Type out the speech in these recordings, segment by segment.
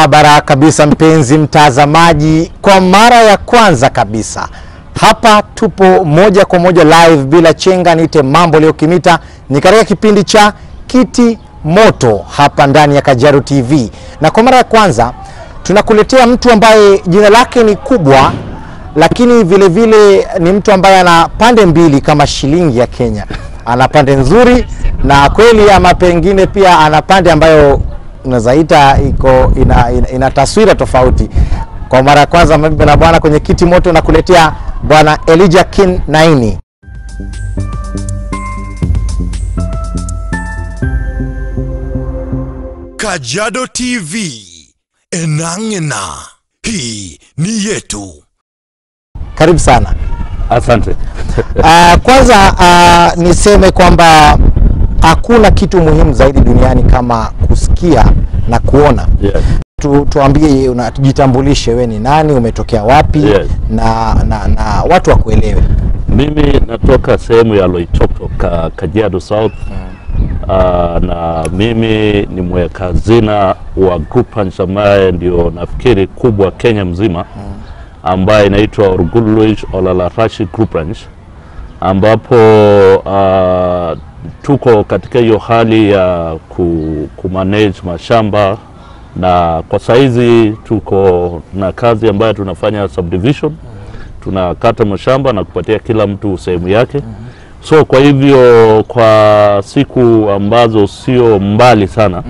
Barabara kabisa mpenzi mtazamaji, kwa mara ya kwanza kabisa hapa tupo moja kwa moja live bila chenga. Niite Mambo Leo Kimita, ni katika kipindi cha Kiti Moto hapa ndani ya Kajiado TV, na kwa mara ya kwanza tunakuletea mtu ambaye jina lake ni kubwa, lakini vile vile ni mtu ambaye ana pande mbili kama shilingi ya Kenya. Ana pande nzuri na kweli, ama pengine pia ana pande ambayo unazaita ina taswira tofauti. Kwa mara ya kwanza mimi na bwana kwenye Kiti Moto na kuletea bwana Elijah Kinaini. Kajiado TV, enangena, hii ni yetu. Karibu sana. Asante. Kwanza niseme kwamba hakuna kitu muhimu zaidi duniani kama kusikia na kuona. Yes. Tuambie, unajitambulishe, wewe ni nani, umetokea wapi? Yes. na watu wakuelewe. Mimi natoka sehemu ya Loitoktok, Kajiado South. Na mimi ni mweka hazina wa group ambaye ndio nafikiri kubwa Kenya mzima, ambaye inaitwa Orgulluich Olalarashi Group Ranch, ambapo tuko katika hiyo hali ya kumanage mashamba, na kwa saizi tuko na kazi ambayo tunafanya subdivision. Tunakata mashamba na kupatia kila mtu sehemu yake. So kwa hivyo kwa siku ambazo sio mbali sana,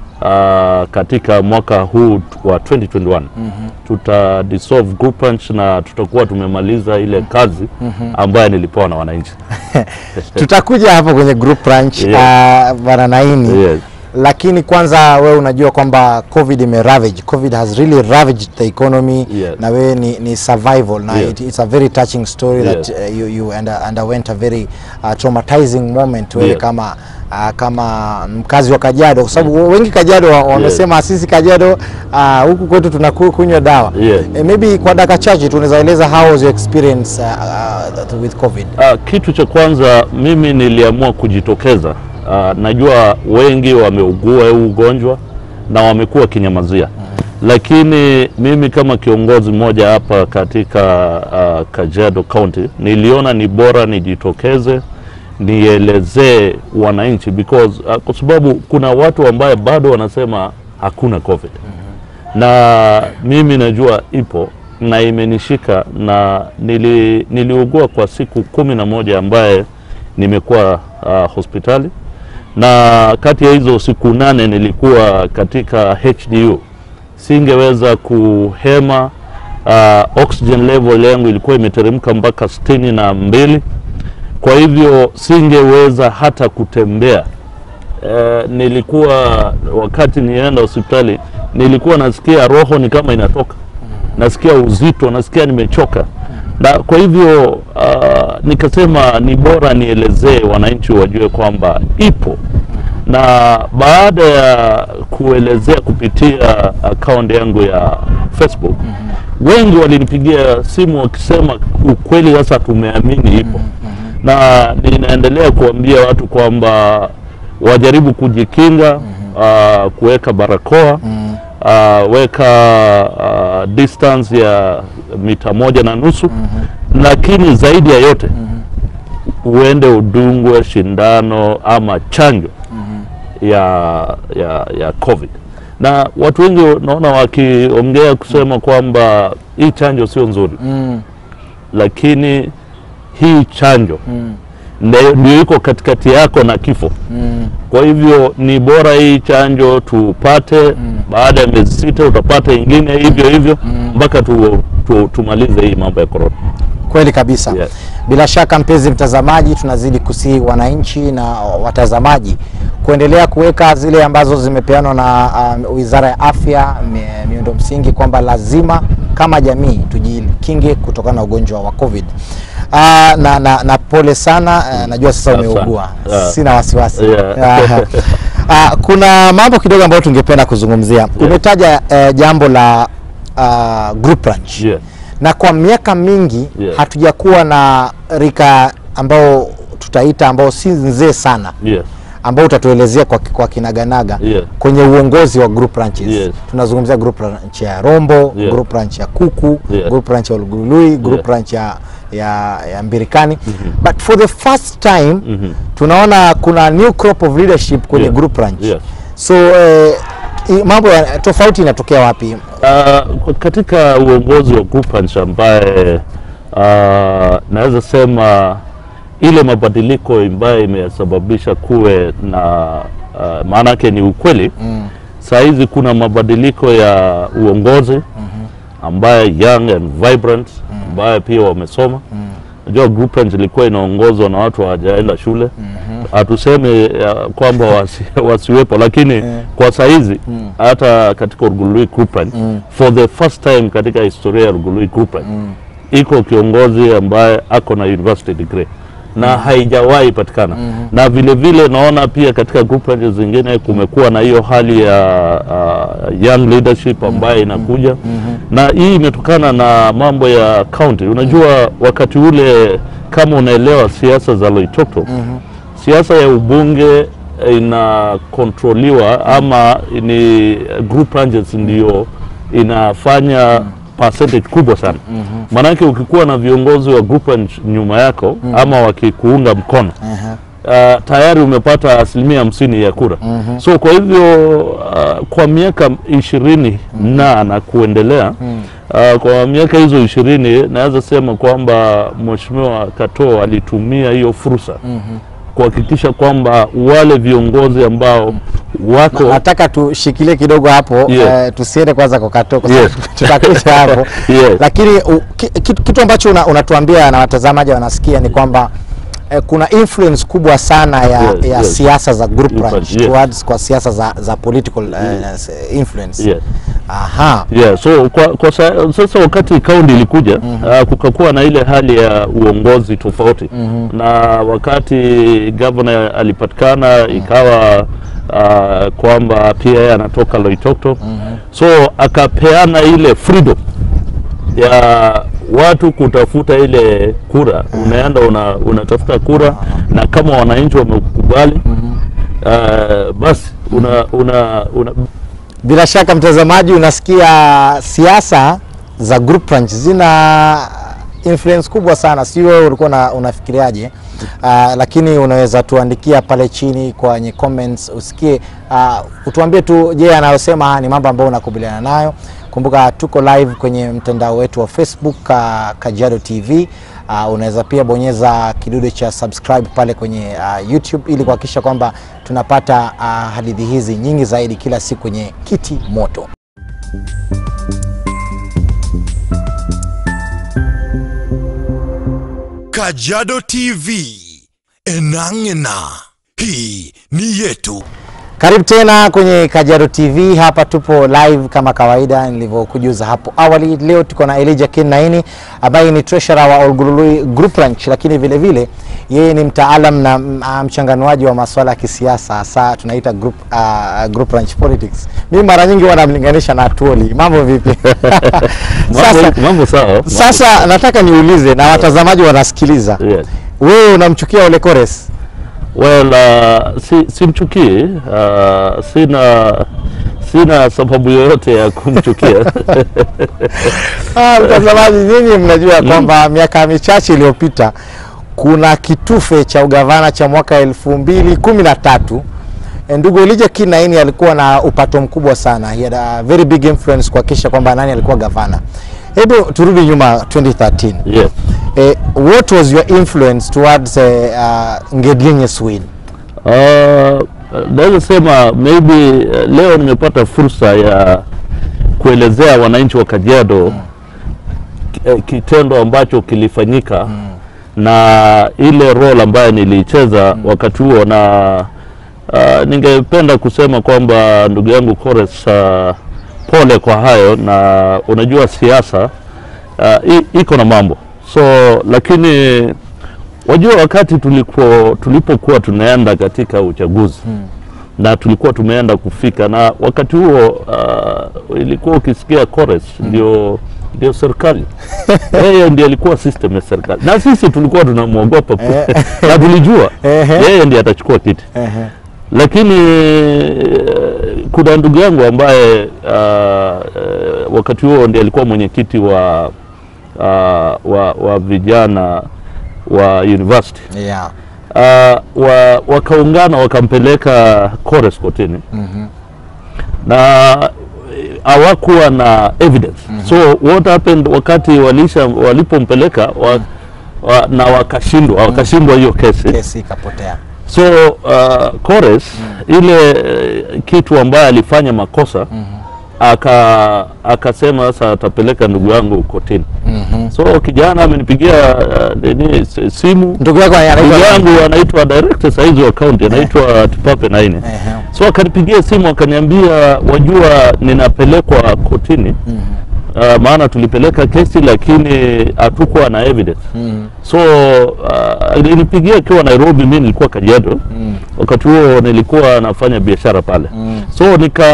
katika mwaka huu wa 2021 tuta dissolve group ranch na tutakuwa tumemaliza ile kazi ambayo nilipewa na wananchi. Tutakuja hapo kwenye group ranch. Yes. Bwana Naini. Yes. Lakini kwanza wewe unajua kwamba COVID has really ravaged the economy. Yes. Na wewe ni survival na Yes. it's a very touching story. Yes. That you underwent a very traumatizing moment. Wewe Yes. kama mkazi wa Kajiado, kwa sababu wengi Kajiado wamesema sisi Kajiado huku kwetu tunakunywa dawa. Yes. Maybe kwa dakika chache tunaweza eleza how was your experience with COVID? Kitu cha kwanza mimi niliamua kujitokeza. Najua wengi wameugua huu ugonjwa na wamekuwa kinyamazia. Lakini mimi kama kiongozi mmoja hapa katika Kajiado County, niliona ni bora nijitokeze nielezee wananchi, because kwa sababu kuna watu ambaye bado wanasema hakuna COVID. Na mimi najua ipo na imenishika, na niliugua kwa siku 11 ambaye nimekuwa hospitali, na kati ya hizo siku 8 nilikuwa katika HDU. Singeweza kuhema, oxygen level yangu ilikuwa imeteremka mpaka 62. Kwa hivyo singeweza hata kutembea. Nilikuwa wakati nienda hospitali nilikuwa nasikia roho ni kama inatoka. Nasikia uzito, nasikia nimechoka. Na kwa hivyo nikasema ni bora nielezee wananchi wajue kwamba ipo. Na baada ya kuelezea kupitia account yangu ya Facebook, wengi walinipigia simu wakisema ukweli sasa tumeamini ipo. Na ninaendelea kuambia watu kwamba wajaribu kujikinga, kuweka barakoa, weka distance ya mita 1.5, lakini zaidi ya yote uende udungwe shindano ama chanjo ya COVID. Na watu wengi naona wakiongea kusema kwamba hii chanjo sio nzuri. Lakini hii chanjo ndio iko katikati yako na kifo. Kwa hivyo ni bora hii chanjo tupate. Baada ya miezi 6 utapata ingine hivyo mpaka tumalize hii mambo ya corona. Kweli kabisa. Yes. Bila shaka mpenzi mtazamaji, tunazidi kusihi wananchi na watazamaji kuendelea kuweka zile ambazo zimepeanwa na Wizara ya Afya, miundo msingi, kwamba lazima kama jamii tujikinge kutokana na ugonjwa wa COVID. Na pole sana, najua sasa umeugua. Sina wasiwasi. Yeah. Kuna mambo kidogo ambayo tungependa kuzungumzia. Yeah. Umetaja jambo la group ranch. Yeah. Na kwa miaka mingi hatujakuwa na rika ambao tutaita ambao si nzee sana. Yes. ambao utatuelezea kwa kinaganaga kwenye uongozi wa group ranches. Tunazungumzia group ranch ya Rombo, group ranch ya Kuku, group ranch ya Olgulului, group ranch ya Mbirikani. But for the first time tunaona kuna new crop of leadership kwenye group ranch. So mambo tofauti inatokea wapi? Katika uongozi wa group ranch ambaye naweza sema ile mabadiliko ambayo imesababisha kuwe na maana yake ni ukweli. Saa hizi kuna mabadiliko ya uongozi ambaye young and vibrant, ambaye pia wamesoma. Unajua group ranch ilikuwa inaongozwa na watu hawajaenda shule. Hatuseme kwamba wasiwepo, lakini kwa saa hizi hata katika Olgulului group ranch for the first time katika historia ya Olgulului group ranch iko kiongozi ambaye ako na university degree na haijawahi patikana. Na vile vile naona pia katika group ranches zingine kumekuwa na hiyo hali ya young leadership ambaye inakuja. Na hii imetokana na mambo ya county. Unajua wakati ule kama unaelewa siasa za Loitoktok, siasa ya ubunge inakontroliwa ama ni group ranches ndio inafanya percentage kubwa sana. Manake ukikuwa na viongozi wa group ranch nyuma yako ama wakikuunga mkono tayari umepata 50% ya kura. So kwa hivyo kwa miaka 20 na kuendelea, kwa miaka hizo 20 naweza sema kwamba Mheshimiwa Katoo alitumia hiyo fursa kuhakikisha kwamba wale viongozi ambao wako nataka tushikilie kidogo hapo, tusiende kwanza kwa Katoo kwa sababu tutakuja hapo. Lakini kitu ambacho unatuambia na watazamaji wanasikia ni kwamba kuna influence kubwa sana ya siasa za group ranch towards kwa siasa za political influence. So kwa sasa wakati kaunti ilikuja kukakuwa na ile hali ya uongozi tofauti. Na wakati governor alipatikana ikawa kwamba pia anatoka Loitoktok, so akapeana ile freedom ya watu kutafuta ile kura. Unaenda unatafuta kura, na kama wananchi wamekubali basi bila shaka mtazamaji unasikia siasa za group ranch zina influence kubwa sana. Si wewe ulikuwa unafikiriaje? Lakini unaweza tuandikia pale chini kwenye comments usikie, utuambie tu je, anayosema ni mambo ambayo unakubaliana nayo. Kumbuka tuko live kwenye mtandao wetu wa Facebook Kajiado TV. Unaweza pia bonyeza kidude cha subscribe pale kwenye YouTube ili kuhakikisha kwamba tunapata hadithi hizi nyingi zaidi kila siku kwenye Kiti Moto. Kajiado TV, enangena, hii ni yetu. Karibu tena kwenye Kajiado TV. Hapa tupo live kama kawaida nilivyokujuza hapo awali. Leo tuko na Elijah Kinaini ambaye ni treasurer wa Olgulului Group Ranch, lakini vile vile yeye ni mtaalam na mchanganuaji wa masuala ya kisiasa, hasa tunaita group ranch politics. Mimi mara nyingi wanamlinganisha na Tuoli. Mambo vipi? Mambo sawa. Sasa nataka niulize na watazamaji wanasikiliza. Wewe unamchukia Ole Kores? Well, simchukii, sina sababu yoyote ya kumchukia. Mtazamaji, nyinyi mnajua kwamba miaka michache iliyopita kuna kitufe cha ugavana cha mwaka 2013. Ndugu Elijah Kinaini alikuwa na upato mkubwa sana. He had a very big influence kuhakikisha kwamba nani alikuwa gavana. Hebu turudi nyuma 2013. What was your influence towards Ngedlinye's win? Naweza sema maybe leo nimepata fursa ya kuelezea wananchi wa Kajiado kitendo ambacho kilifanyika na ile role ambayo nilicheza wakati huo. Na ningependa kusema kwamba ndugu yangu Kores, pole kwa hayo. Na unajua siasa iko na mambo. So lakini wajua wakati tulipokuwa tunaenda katika uchaguzi na tulikuwa tumeenda kufika, na wakati huo ilikuwa ukisikia Kores ndio serikali. Yeye ndiye alikuwa system ya serikali. Na sisi tulikuwa tunamuogopa na tulijua yeye ndiye atachukua kiti. Lakini kuna ndugu yangu ambaye wakati huo ndiye alikuwa mwenyekiti wa vijana wa university. Yeah. Wakaungana wakampeleka Kores kotini. Na hawakuwa na evidence. So what happened wakati walipompeleka na wakashindwa hiyo Kesi ikapotea. So Kores ile kitu ambaye alifanya makosa akasema sasa atapeleka ndugu yangu kotini. So kijana amenipigia simu. Ndugu yangu anaitwa director saizi wa county, anaitwa Tipape Naine. So akanipigia simu akaniambia, wajua ninapelekwa kotini. Maana tulipeleka kesi lakini hatukuwa na evidence. So nilipigia akiwa Nairobi, mimi nilikuwa Kajiado. Wakati huo nilikuwa nafanya biashara pale. So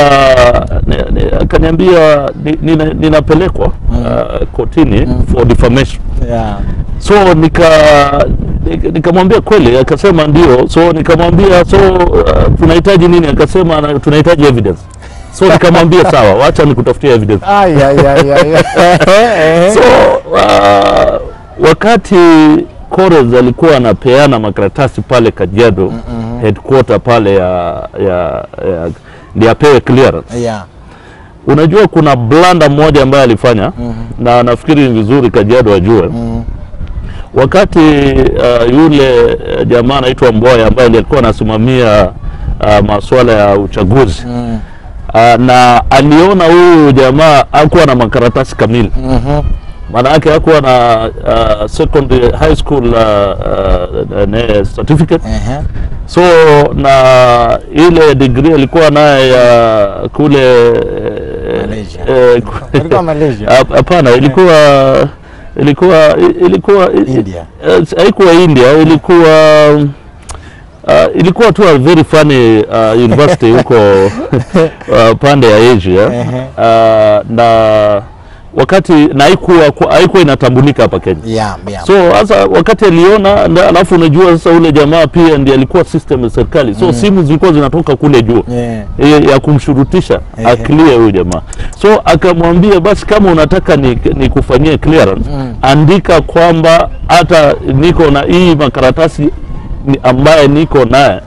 akaniambia ninapelekwa kotini for defamation. Yeah. So nikamwambia kweli, akasema ndio. So nikamwambia tunahitaji nini? Akasema tunahitaji evidence. So nikamwambia sawa, wacha nikutafutia evidence. So wakati Kores alikuwa anapeana makaratasi pale Kajiado headquarter pale ya apewe clearance. Yeah. Unajua kuna blanda mmoja ambaye alifanya na nafikiri ni vizuri Kajiado wajue. Wakati yule jamaa anaitwa Mboya ambaye alikuwa anasimamia masuala ya uchaguzi, na aliona huyu jamaa hakuwa na makaratasi kamili. Maana yake hakuwa na secondary high school certificate. So na ile degree alikuwa naye ya kule Malaysia. Hapana, ilikuwa India. Haikuwa India, ilikuwa tu a very funny university huko pande ya Asia. Na wakati na haikuwa inatambulika hapa Kenya. Yeah. So sasa wakati aliona, alafu unajua sasa ule jamaa pia ndiye alikuwa system ya serikali. So simu zilikuwa zinatoka kule juu ya kumshurutisha clear huyo jamaa. So akamwambia basi kama unataka nikufanyie clearance, andika kwamba hata niko na hii makaratasi ambaye niko naye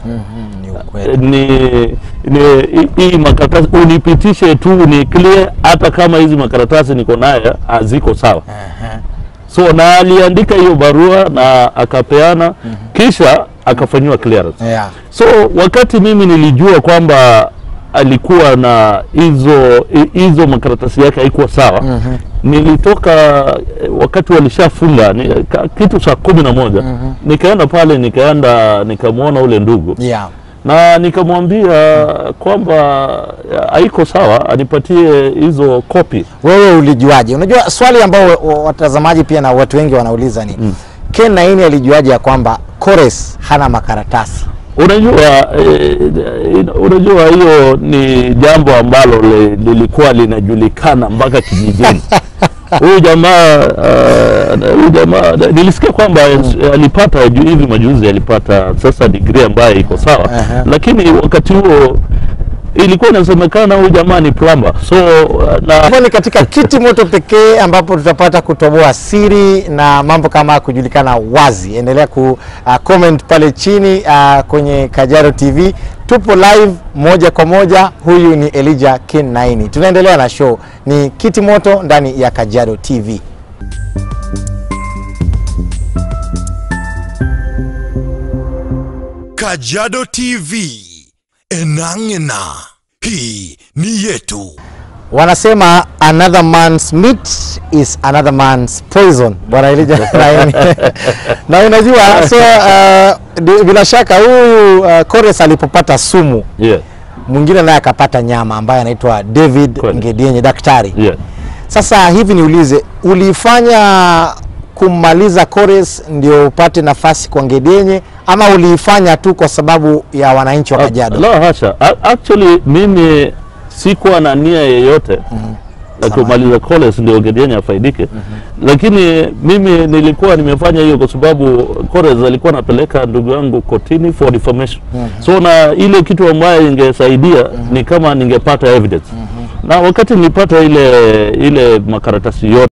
hii makaratasi unipitishe tu ni clear, hata kama hizi makaratasi niko naye haziko sawa. So na aliandika hiyo barua na akapeana, kisha akafanywa clearance. So wakati mimi nilijua kwamba alikuwa na hizo makaratasi yake haikuwa sawa, nilitoka wakati walishafunga kitu saa 11, nikaenda pale, nikamwona ule ndugu. Na nikamwambia kwamba haiko sawa, anipatie hizo copy. Wewe ulijuaje? Unajua swali ambao watazamaji pia na watu wengi wanauliza ni Ken Naine alijuaje ya kwamba Kores hana makaratasi? Unajua hiyo ni jambo ambalo lilikuwa linajulikana mpaka kijijini. Huyu jamaa nilisikia kwamba alipata hivi majuzi, alipata sasa degree ambayo iko sawa. Lakini wakati huo ilikuwa inasemekana huyu jamaa ni plumber. So ni katika Kiti Moto pekee ambapo tutapata kutoboa siri na mambo kama kujulikana wazi. Endelea comment pale chini kwenye Kajiado TV. Tupo live moja kwa moja. Huyu ni Elijah Ken Naine. Tunaendelea na show ni Kiti Moto ndani ya Kajiado TV. Kajiado TV, enangena, hii ni yetu. Wanasema another man's meat is another man's poison. Bwana Elijah Naine. Na unajua so bila shaka huyu Kores alipopata sumu, mwingine naye akapata nyama ambaye anaitwa David Ngedienye, daktari. Sasa hivi niulize, ulifanya kumaliza Kores ndio upate nafasi kwa Ngedienye, ama uliifanya tu kwa sababu ya wananchi wa Kajiado? La hasha. Actually mimi sikuwa na nia yeyote akimaliza college ndio Gedienya afaidike. Lakini mimi nilikuwa nimefanya hiyo kwa sababu college alikuwa anapeleka ndugu yangu kotini for defamation. So na ile kitu ambayo ingesaidia ni kama ningepata evidence. Na wakati nilipata ile makaratasi yote